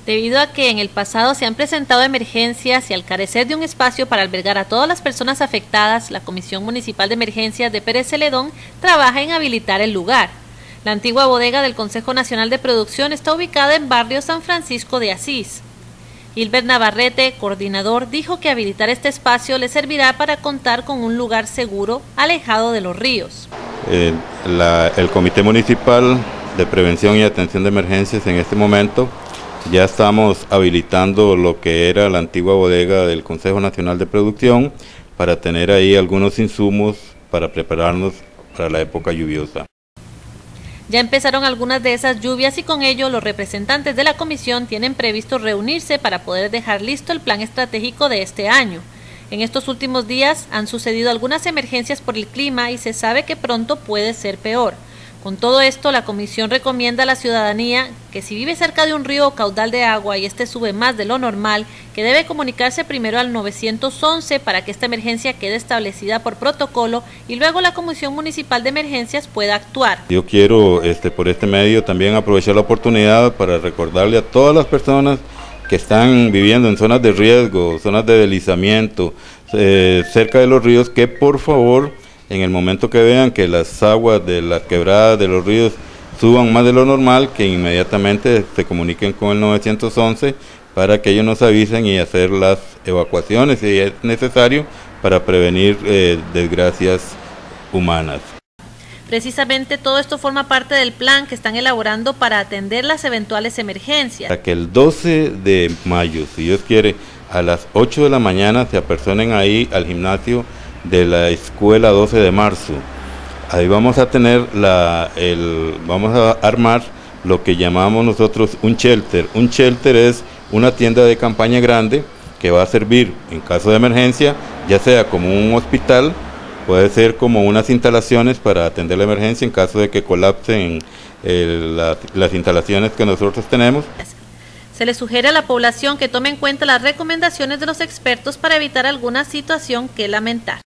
Debido a que en el pasado se han presentado emergencias y al carecer de un espacio para albergar a todas las personas afectadas, la Comisión Municipal de Emergencias de Pérez Celedón trabaja en habilitar el lugar. La antigua bodega del Consejo Nacional de Producción está ubicada en barrio San Francisco de Asís. Gilbert Navarrete, coordinador, dijo que habilitar este espacio le servirá para contar con un lugar seguro, alejado de los ríos. El Comité Municipal de Prevención y Atención de Emergencias en este momento ya estamos habilitando lo que era la antigua bodega del Consejo Nacional de Producción para tener ahí algunos insumos para prepararnos para la época lluviosa. Ya empezaron algunas de esas lluvias y con ello los representantes de la comisión tienen previsto reunirse para poder dejar listo el plan estratégico de este año. En estos últimos días han sucedido algunas emergencias por el clima y se sabe que pronto puede ser peor. Con todo esto, la comisión recomienda a la ciudadanía que si vive cerca de un río o caudal de agua y este sube más de lo normal, que debe comunicarse primero al 911 para que esta emergencia quede establecida por protocolo y luego la Comisión Municipal de Emergencias pueda actuar. Yo quiero por este medio también aprovechar la oportunidad para recordarle a todas las personas que están viviendo en zonas de riesgo, zonas de deslizamiento, cerca de los ríos, que por favor, en el momento que vean que las aguas de las quebradas de los ríos suban más de lo normal, que inmediatamente se comuniquen con el 911 para que ellos nos avisen y hacer las evacuaciones si es necesario para prevenir desgracias humanas. Precisamente todo esto forma parte del plan que están elaborando para atender las eventuales emergencias. Para que el 12 de mayo, si Dios quiere, a las 8 de la mañana se apersonen ahí al gimnasio de la escuela 12 de marzo. Ahí vamos a tener vamos a armar lo que llamamos nosotros un shelter. Un shelter es una tienda de campaña grande que va a servir en caso de emergencia, ya sea como un hospital, puede ser como unas instalaciones para atender la emergencia en caso de que colapsen las instalaciones que nosotros tenemos. Se le sugiere a la población que tome en cuenta las recomendaciones de los expertos para evitar alguna situación que lamentar.